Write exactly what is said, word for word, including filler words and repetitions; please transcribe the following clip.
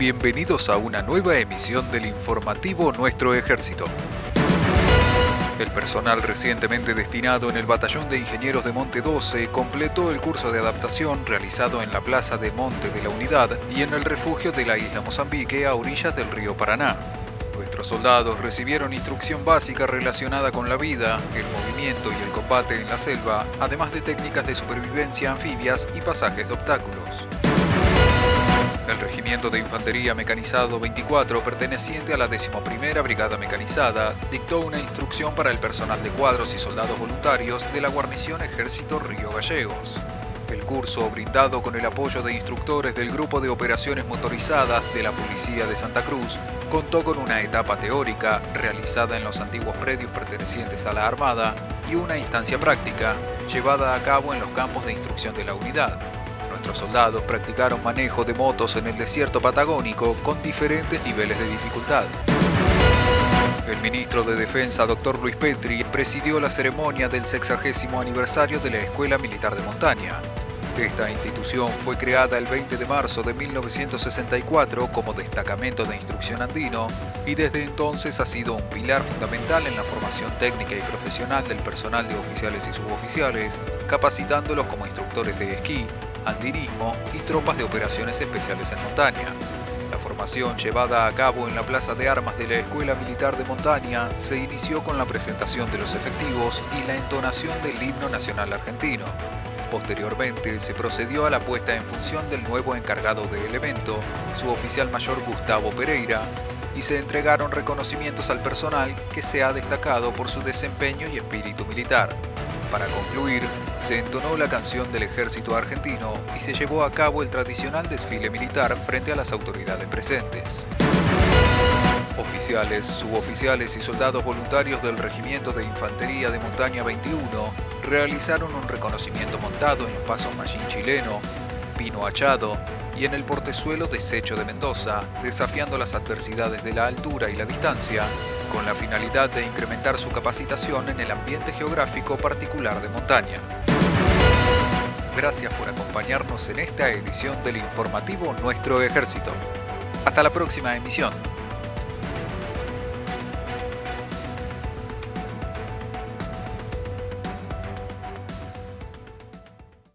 Bienvenidos a una nueva emisión del informativo Nuestro Ejército. El personal recientemente destinado en el Batallón de Ingenieros de Monte doce completó el curso de adaptación realizado en la Plaza de Monte de la Unidad y en el refugio de la isla Mozambique a orillas del río Paraná. Nuestros soldados recibieron instrucción básica relacionada con la vida, el movimiento y el combate en la selva, además de técnicas de supervivencia anfibias y pasajes de obstáculos. El Regimiento de Infantería Mecanizado veinticuatro, perteneciente a la decimoprimera Brigada Mecanizada, dictó una instrucción para el personal de cuadros y soldados voluntarios de la guarnición Ejército Río Gallegos. El curso, brindado con el apoyo de instructores del Grupo de Operaciones Motorizadas de la Policía de Santa Cruz, contó con una etapa teórica realizada en los antiguos predios pertenecientes a la Armada y una instancia práctica llevada a cabo en los campos de instrucción de la unidad. Nuestros soldados practicaron manejo de motos en el desierto patagónico con diferentes niveles de dificultad. El ministro de Defensa, doctor Luis Petri, presidió la ceremonia del sexagésimo aniversario de la Escuela Militar de Montaña. Esta institución fue creada el veinte de marzo de mil novecientos sesenta y cuatro como destacamento de instrucción andino y desde entonces ha sido un pilar fundamental en la formación técnica y profesional del personal de oficiales y suboficiales, capacitándolos como instructores de esquí, andinismo y tropas de operaciones especiales en montaña. La formación llevada a cabo en la Plaza de Armas de la Escuela Militar de Montaña se inició con la presentación de los efectivos y la entonación del himno nacional argentino. Posteriormente se procedió a la puesta en función del nuevo encargado del evento, suboficial mayor Gustavo Pereira, y se entregaron reconocimientos al personal que se ha destacado por su desempeño y espíritu militar. Para concluir, se entonó la canción del Ejército Argentino y se llevó a cabo el tradicional desfile militar frente a las autoridades presentes. Oficiales, suboficiales y soldados voluntarios del Regimiento de Infantería de Montaña veintiuno realizaron un reconocimiento montado en los pasos Mallín Chileno, Pino Achado y en el portezuelo Desecho de Mendoza, desafiando las adversidades de la altura y la distancia, con la finalidad de incrementar su capacitación en el ambiente geográfico particular de montaña. Gracias por acompañarnos en esta edición del informativo Nuestro Ejército. Hasta la próxima emisión.